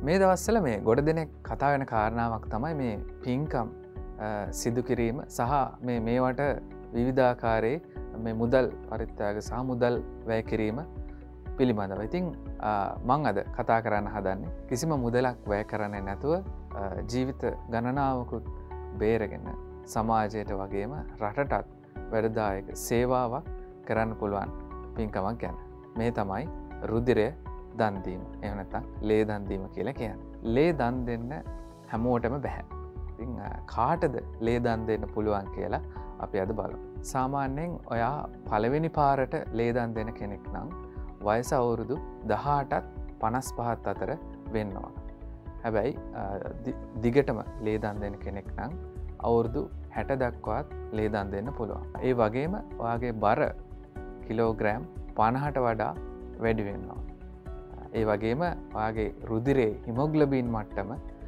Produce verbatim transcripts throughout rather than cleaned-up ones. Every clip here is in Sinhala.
මේ දවස්වල මේ ගොඩ දෙනෙක් කතා වෙන කාරණාවක් තමයි මේ පින්කම් සිදු කිරීම සහ මේ මේවට විවිධාකාරයේ මේ මුදල් පරිත්‍යාග සහ මුදල් වැය කිරීම පිළිබඳව. ඉතින් මං අද කතා කරන්න හදන්නේ කිසිම මුදලක් වැය කරන්නේ නැතුව ජීවිත ගණනාවකුත් බේරගෙන සමාජයට වගේම රටටත් වැඩදායක සේවාවක් කරන්න පුළුවන් පින්කමක් ගැන. මේ තමයි රුධිරය දන් දීම. එහෙම නැත්නම් ලේ දන් දීම කියලා කියන්නේ. ලේ දන් දෙන්න හැමෝටම බෑ. ඉතින් කාටද ලේ දන් දෙන්න පුළුවන් කියලා අපි අද බලමු. සාමාන්‍යයෙන් ඔයා පළවෙනි පාරට ලේ දන් දෙන කෙනෙක් නම් වයස අවුරුදු දහඅටත් පනස් පහත් අතර වෙන්න ඕන. හැබැයි දිගටම ලේ දන් දෙන කෙනෙක් නම් අවුරුදු හැට දක්වාත් ලේ දන් දෙන්න පුළුවන්. ඒ වගේම ඔයාගේ බර කිලෝග්‍රෑම් පනහට වඩා වැඩි වෙන්න ඕන. ඒ වගේම ඔයාගේ රුධිරයේ හිමොග්ලොබින් මට්ටම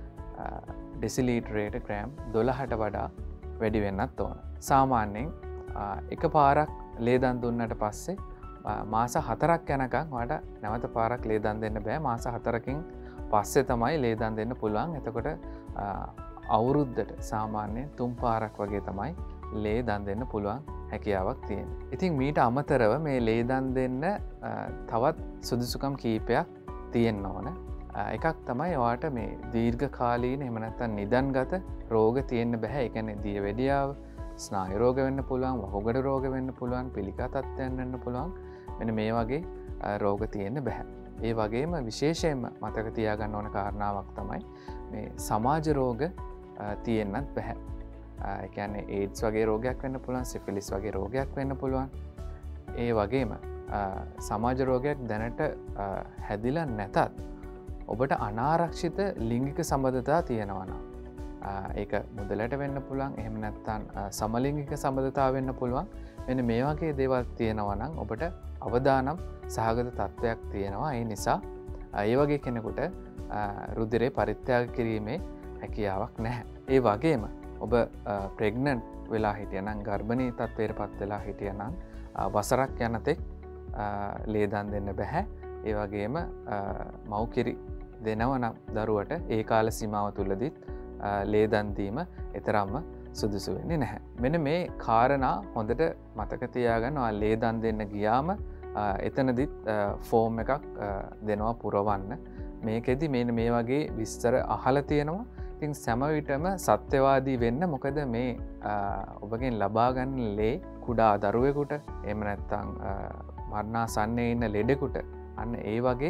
ඩෙසිලීටරයට ග්‍රෑම් දොළහට වඩා වැඩි වෙන්නත් ඕන. සාමාන්‍යයෙන් එක පාරක් ලේ දන් දුන්නට පස්සේ මාස හතරක් යනකම් ඔයාට නැවත පාරක් ලේ දන් දෙන්න බෑ. මාස හතරකින් පස්සේ තමයි ලේ දන් දෙන්න පුළුවන්. එතකොට අවුරුද්දට සාමාන්‍යයෙන් තුන් පාරක් වගේ තමයි ලේ දන් දෙන්න පුළුවන් හැකියාවක් තියෙනවා. ඉතින් මීට අමතරව මේ ලේ දන් දෙන්න තවත් සුදුසුකම් කීපයක් තියෙන්න ඕන. එකක් තමයි ඔයාට මේ දීර්ඝකාලීන එහෙම නැත්නම් නිදන්ගත රෝග තියෙන්න බෑ. ඒ කියන්නේ දියවැඩියාව, ස්නායු රෝග වෙන්න පුළුවන්, වහුගඩ රෝග වෙන්න පුළුවන්, පිළිකා තත්ත්වයන් වෙන්න පුළුවන්. මෙන්න මේ වගේ රෝග තියෙන්න බෑ. ඒ වගේම විශේෂයෙන්ම මතක තියාගන්න ඕන කාරණාවක් තමයි මේ සමාජ රෝග තියෙන්නත් බෑ. ඒ කියන්නේ ඒඩ්ස් වගේ රෝගයක් වෙන්න පුළුවන්, සිෆිලිස් වගේ රෝගයක් වෙන්න පුළුවන්. ඒ වගේම සමාජ රෝගයක් දැනට හැදිලා නැතත් ඔබට අනාරක්ෂිත ලිංගික සබඳතා තියෙනවා නම් ඒක මුදලට වෙන්න පුළුවන්. එහෙම නැත්නම් සමලිංගික සබඳතා වෙන්න පුළුවන්. මෙන්න මේ වගේ දේවල් තියෙනවා නම් ඔබට අවදානම් සහගත තත්ත්වයක් තියෙනවා. ඒ නිසා ඒ වගේ කෙනෙකුට රුධිරේ පරිත්‍යාග කිරීමේ හැකියාවක් නැහැ. ඒ වගේම ඔබ ප්‍රෙග්නන්ට් වෙලා හිටියනම්, ගර්භණී තත්ත්වයට පත් වෙලා හිටියනම් වසරක් යනතෙක් ලේ දන් දෙන්න බෑ. ඒ වගේම මව්කිරි දෙනව නම් දරුවට ඒ කාල සීමාව තුලදීත් ලේ දන් දීම එතරම්ම සුදුසු වෙන්නේ නැහැ. මෙන්න මේ කාරණා හොඳට මතක තියාගන්න. ඔයා ලේ දන් දෙන්න ගියාම එතනදිත් ෆෝම් එකක් දෙනවා පුරවන්න. මේකෙදි මෙන්න මේ වගේ විස්තර අහලා තියෙනවා. ඉතින් සෑම විටම සත්‍යවාදී වෙන්න. මොකද මේ ඔබගෙන් ලබා ගන්න ලේ කුඩා දරුවෙකුට එහෙම නැත්නම් මරණාසන්නයේ ඉන්න ලෙඩෙකුට අන්න ඒ වගේ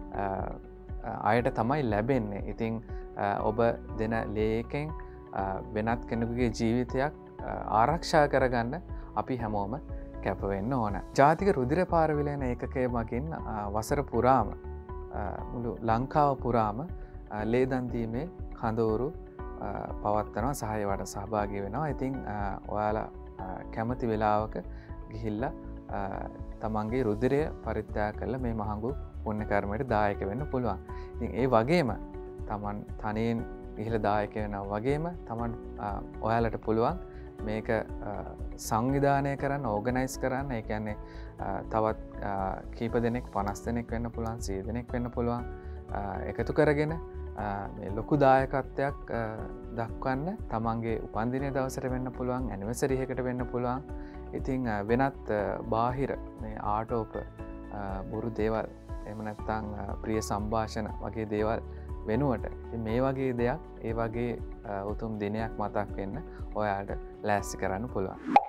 අයට තමයි ලැබෙන්නේ. ඉතින් ඔබ දෙන ලේකෙන් වෙනත් කෙනෙකුගේ ජීවිතයක් ආරක්ෂා කරගන්න අපි හැමෝම කැප වෙන්න ඕන. ජාතික රුධිර පාරවිලයන ඒකකය මගින් වසර පුරාම මුළු ලංකාව පුරාම ලේ දන් දීමේ කඳවුරු පවත්වනවා, සහායවට සහභාගී වෙනවා. ඉතින් ඔයාලා කැමති වෙලාවක ගිහිල්ලා තමන්ගේ රුධිරය පරිත්‍යාග කරලා මේ මහඟු පුණ්‍ය කර්මයට දායක වෙන්න පුළුවන්. ඉතින් ඒ වගේම තමන් තනියෙන් ගිහිල්ලා දායක වෙනවා වගේම තමන් ඔයාලට පුළුවන් මේක සංවිධානය කරන්න, ඕගනයිස් කරන්න. ඒ කියන්නේ තවත් කීප දෙනෙක් පනස් දෙනෙක් වෙන්න පුළුවන්, සිය දෙනෙක් වෙන්න පුළුවන් එකතු කරගෙන මේ ලොකු දායකත්වයක් දක්වන්න. තමන්ගේ උපන්දිනය දවසට වෙන්න පුළුවන්, ඇනිවර්සරි එකකට වෙන්න පුළුවන්. ඉතින් වෙනත් බාහිර මේ ආටෝප බුරු දේවල් එහෙම නැත්නම් ප්‍රිය සංഭാෂණ වගේ දේවල් වෙනුවට මේ වගේ දෙයක්, ඒ වගේ උතුම් දිනයක් මතක් වෙන්න ඔයාලට ලෑස්ති කරන්න පුළුවන්.